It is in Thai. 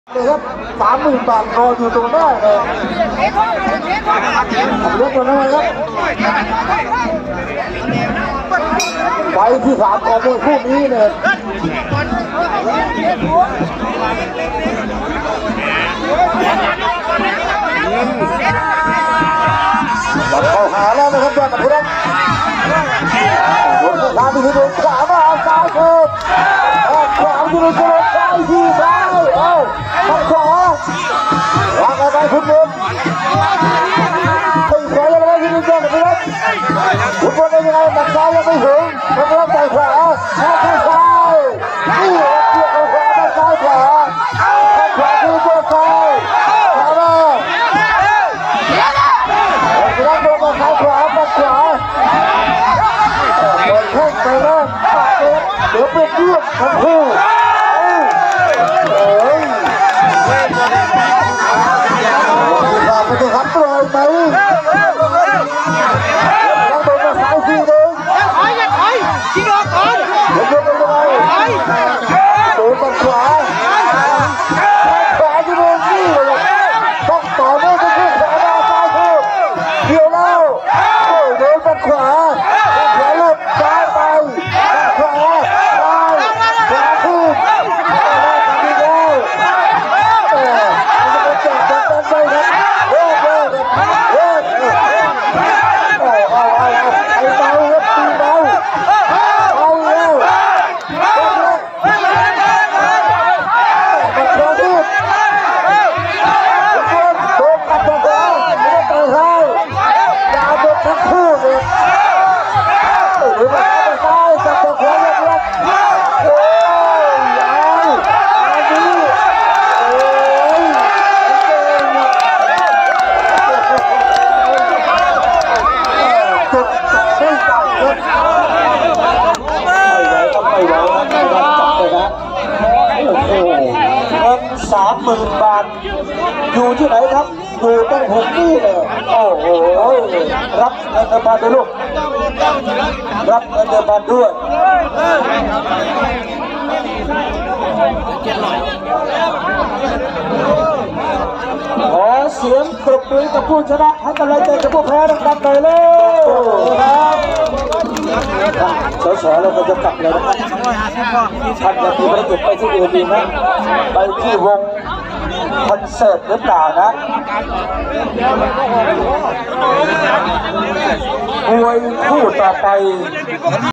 เลยครับ30,000 บาทรออยู่ตรงหน้าเลยเลือกตัวนั้นครับไปที่3ของมวยคู่นี้เนี่ยเข้าหาแล้วนะครับยอดนักรักโดนทางที่โดนขวามาซ้ายคือขวาที่โดนซ้ายที่ซ้ายทางขวาวางไปคุณบุญไม่สวยเลยที่นี่ยอดนักรักคุณบุญได้ยังไงตัดซ้ายยังไม่ถึงนักรักใจขวาทางซ้ายนี่เกี่ยวขวาทางซ้ายขวาทางขวาคือตัวซ้ายขวามานักโดนมาซ้ายขวาปัดขวาเปิดแข้งไปแล้วปัดเดี๋ยวเป็นเรื่องทั้งคู่เราไปดูครับปล่อยไหมนักโดนมาซ้ายทีนึงยิงออกก่อนเดี๋ยวโดนไปโดนปัดขวาขวาที่โดนนี่เลยต้องต่อเนื่องคือขวามาซ้ายคือเกี่ยวแล้วโดนปัดขวาขวาหลุดซ้ายไปขวาซ้ายขวาขึ้นดีแล้วมันจะจับไปครับไอ้เบาครับตีเบาเอาแล้วมันโดนทุบโดนปัดขวาไม่ได้ต่อยให้ยาวโดนทั้งคู่เลยหรือว่าซ้ายจับตัวขวาเล็กๆโอ้ยยาวอันนี้โอ้ยจุดไม่จับครับไม่ไหวจับเลยนะโอ้โหเงิน30,000 บาทอยู่ที่ไหนครับอยู่ตรงผมนี่เลยโอ้โหรับเงินเดือนพันด้วยลูกรับเงินเดือนพันด้วยขอเสียงปรบมือกับผู้ชนะให้กำลังใจกับผู้แพ้ดังๆหน่อยเลยครับสอเราก็จะกลับเลยนะครับท่านยังมีภารกิจไปที่อื่นดีนะไปที่วงคอนเสิร์ตหรือเปล่านะมวยคู่ต่อไป